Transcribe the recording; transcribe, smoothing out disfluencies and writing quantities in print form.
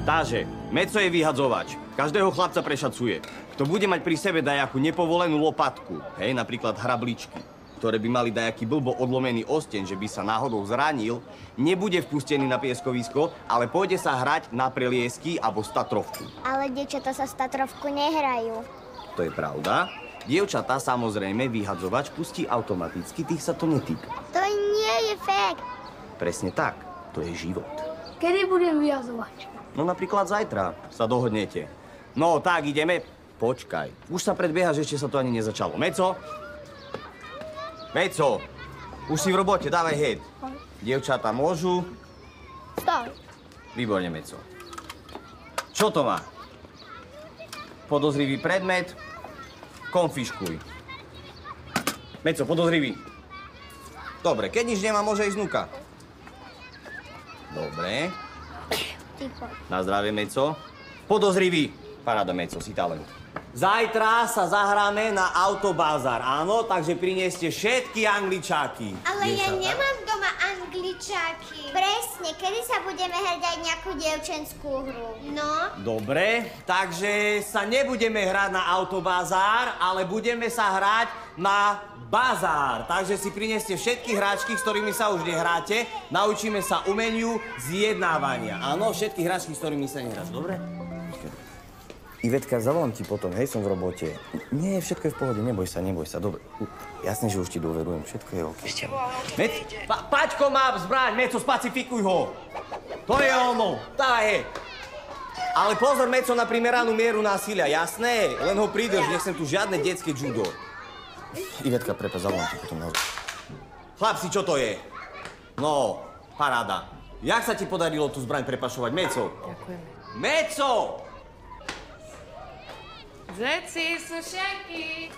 Takže, Meco je vyhadzovač. Každého chlapca prešacuje. Kto bude mať pri sebe dajakú nepovolenú lopatku, hej, napríklad hrabličky, ktoré by mali dajaký blbo odlomený osteň, že by sa náhodou zranil, nebude vpustený na pieskovisko, ale pôjde sa hrať na preliesky alebo statrovku. Ale dievčatá sa statrovku nehrajú. To je pravda. Dievčatá samozrejme vyhadzovač pustí automaticky, tých sa to netýka. To nie je fakt. Presne tak. To je život. Kedy budem vyhadzovať? No napríklad zajtra sa dohodnete. No tak, ideme. Počkaj. Už sa predbiehaš, ešte sa to ani nezačalo. Meco? Meco! Už si v robote, dávaj head. Dievčatá môžu. Stoj. Výborne, Meco. Čo to má? Podozrivý predmet. Konfiškuj. Meco, podozrivý. Dobre, keď nič nemá, môže ísť vnúka. Dobre. Na zdravie, Meco. Podozrivý. Paráda, Meco, si talent. Zajtra sa zahráme na autobazár, áno? Takže prinieste všetky angličáky. Ale ja nemám doma angličáky. Presne, kedy sa budeme hrať aj nejakú dievčenskú hru? No? Dobre, takže sa nebudeme hrať na autobazár, ale budeme sa hrať na bazár. Takže si prineste všetky hráčky, s ktorými sa už nehráte. Naučíme sa umeniu zjednávania. Áno, všetky hráčky, s ktorými sa nehráš, dobre? Ivetka, zavolám ti potom, hej, som v robote. Nie, všetko je v pohode, neboj sa, dobre. Jasne, že už ti dôverujem, všetko je OK. Paťko má zbraň, Meco, spacifikuj ho. To je ono, dávaj, hej. Ale pozor, Meco, na primeranú mieru násilia, jasné? Len ho pridrž, nechcem tu žiadne detské judo. Ivetka, prepáč, zavolám ti potom. Chlapci, čo to je? No, paráda. Jak sa ti podarilo tú zbraň prepašovať, Meco? Ďakujeme. Meco! Zeci, sušenky!